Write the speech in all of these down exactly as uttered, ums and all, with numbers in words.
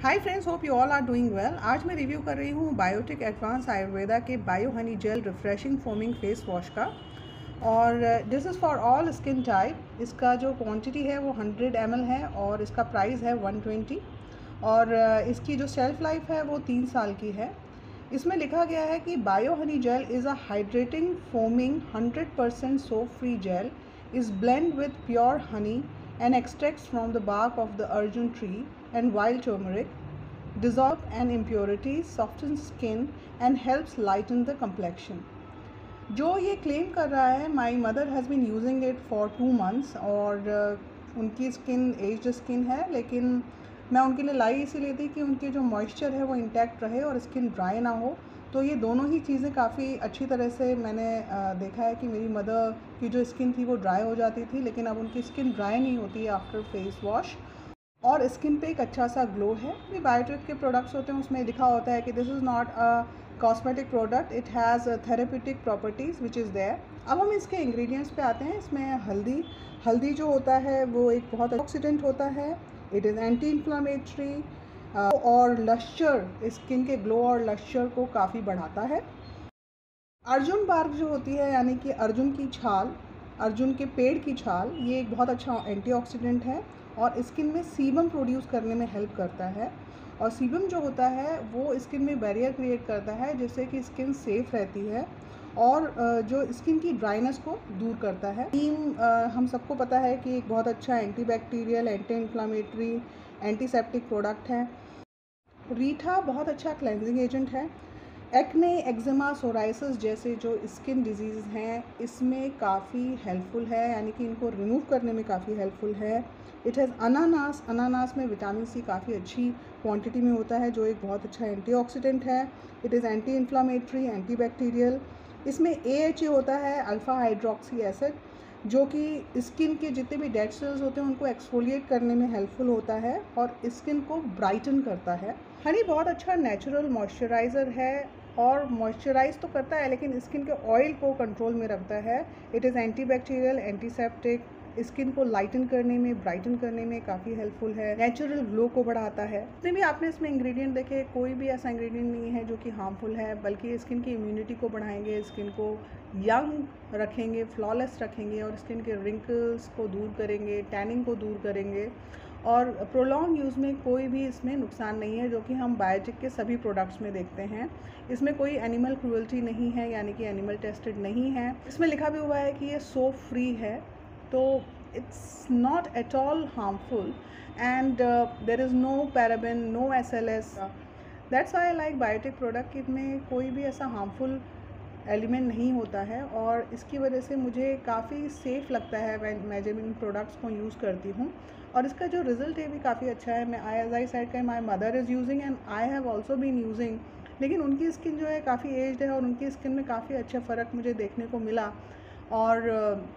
Hi friends, hope you all are doing well. आज मैं review कर रही हूँ बायोटिक एडवांस आयुर्वेदा के bio honey gel refreshing foaming face wash का। और this is for all skin type. इसका जो क्वांटिटी है वो हंड्रेड एम एल है और इसका प्राइस है वन ट्वेंटी। और uh, इसकी जो शेल्फ लाइफ है वो तीन साल की है। इसमें लिखा गया है कि bio honey gel is a hydrating foaming hundred percent soap free gel is blend with pure honey and extracts from the bark of the arjun tree and wild turmeric, dissolve and impurities, softens skin and helps lighten the complexion. जो ये claim कर रहा है, my mother has been using it for two months और uh, उनकी skin aged skin है, लेकिन मैं उनके लिए लाई इसीलिए थी कि उनकी जो मॉइस्चर है वो इंटैक्ट रहे और स्किन ड्राई ना हो। तो ये दोनों ही चीज़ें काफ़ी अच्छी तरह से मैंने आ, देखा है कि मेरी मदर की जो स्किन थी वो ड्राई हो जाती थी, लेकिन अब उनकी स्किन ड्राई नहीं होती है आफ्टर फेस वॉश और स्किन पे एक अच्छा सा ग्लो है। ये बायोटिक के प्रोडक्ट्स होते हैं, उसमें लिखा होता है कि this is not a cosmetic product, it has therapeutic properties which is there. अब हम इसके इंग्रेडिएंट्स पे आते हैं। इसमें हल्दी हल्दी जो होता है वो एक बहुत ऑक्सीडेंट होता है। इट इज़ एंटी इन्फ्लामेटरी और लश्चर, स्किन के ग्लो और लश्चर को काफ़ी बढ़ाता है। अर्जुन बार्क जो होती है, यानी कि अर्जुन की छाल, अर्जुन के पेड़ की छाल, ये एक बहुत अच्छा एंटीऑक्सीडेंट है और स्किन में सीबम प्रोड्यूस करने में हेल्प करता है। और सीबम जो होता है वो स्किन में बैरियर क्रिएट करता है जिससे कि स्किन सेफ रहती है और जो स्किन की ड्राइनेस को दूर करता है। नीम हम सबको पता है कि एक बहुत अच्छा antibacterial, anti inflammatory, antiseptic product है। रीठा बहुत अच्छा क्लेंजिंग एजेंट है। एक्ने, एक्जिमा, सोराइसिस जैसे जो स्किन डिजीज़ हैं इसमें काफ़ी हेल्पफुल है, यानी कि इनको रिमूव करने में काफ़ी हेल्पफुल है। इट हैज़ अनानास, अनानास में विटामिन सी काफ़ी अच्छी क्वांटिटी में होता है जो एक बहुत अच्छा एंटीऑक्सीडेंट है। It is anti inflammatory, antibacterial. इसमें ए एच ए होता है, अल्फ़ा हाइड्रोक्सी एसिड, जो कि स्किन के जितने भी डेड सेल्स होते हैं उनको एक्सफोलिएट करने में हेल्पफुल होता है और स्किन को ब्राइटन करता है। हनी बहुत अच्छा नेचुरल मॉइस्चराइज़र है और मॉइस्चराइज तो करता है लेकिन स्किन के ऑयल को कंट्रोल में रखता है। It is antibacterial, antiseptic, skin को लाइटन करने में, ब्राइटन करने में काफ़ी हेल्पफुल है। नेचुरल ग्लो को बढ़ाता है। जितने भी आपने इसमें इंग्रेडिएंट देखे, कोई भी ऐसा इंग्रेडिएंट नहीं है जो कि हार्मफुल है, बल्कि स्किन की इम्यूनिटी को बढ़ाएंगे, स्किन को यंग रखेंगे, फ्लॉलेस रखेंगे और स्किन के रिंकल्स को दूर करेंगे, टैनिंग को दूर करेंगे। और प्रोलॉन्ग यूज़ में कोई भी इसमें नुकसान नहीं है, जो कि हम बायोटिक के सभी प्रोडक्ट्स में देखते हैं। इसमें कोई एनिमल क्रूअल्टी नहीं है, यानी कि एनिमल टेस्टेड नहीं है। इसमें लिखा भी हुआ है कि ये सोप फ्री है, तो it's not at all harmful and there is no paraben, no S L S. That's why I like Biotique product. इनमें कोई भी ऐसा हार्मफुल एलिमेंट नहीं होता है और इसकी वजह से मुझे काफ़ी सेफ़ लगता है मैं जब इन प्रोडक्ट्स को यूज़ करती हूँ। और इसका जो रिज़ल्ट है भी काफ़ी अच्छा है। मैं आई एज आई साइड का my mother is using and I have also been using, लेकिन उनकी स्किन जो है काफ़ी एज्ड है और उनकी स्किन में काफ़ी अच्छा फ़र्क मुझे देखने को मिला और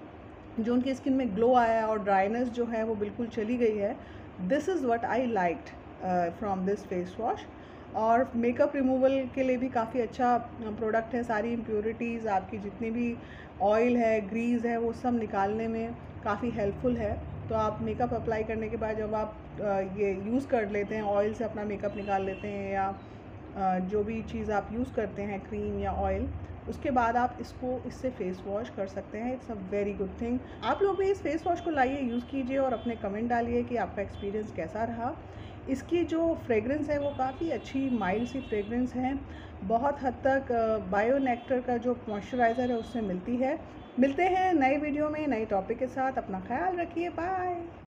जो उनकी स्किन में ग्लो आया और ड्राइनेस जो है वो बिल्कुल चली गई है। This is what I liked from this face wash. और मेकअप रिमूवल के लिए भी काफ़ी अच्छा प्रोडक्ट है। सारी इम्प्योरिटीज़, आपकी जितनी भी ऑयल है, ग्रीस है, वो सब निकालने में काफ़ी हेल्पफुल है। तो आप मेकअप अप्लाई करने के बाद जब आप ये यूज़ कर लेते हैं, ऑयल से अपना मेकअप निकाल लेते हैं या जो भी चीज़ आप यूज़ करते हैं, क्रीम या ऑयल, उसके बाद आप इसको इससे फेस वॉश कर सकते हैं। It's a very good thing. आप लोग भी इस फेस वॉश को लाइए, यूज़ कीजिए और अपने कमेंट डालिए कि आपका एक्सपीरियंस कैसा रहा। इसकी जो फ्रेगरेंस है वो काफ़ी अच्छी माइल्ड सी फ्रेगरेंस है, बहुत हद तक बायो नेक्टर का जो मॉइस्चराइज़र है उससे मिलती है। मिलते हैं नए वीडियो में नए टॉपिक के साथ। अपना ख्याल रखिए, बाय।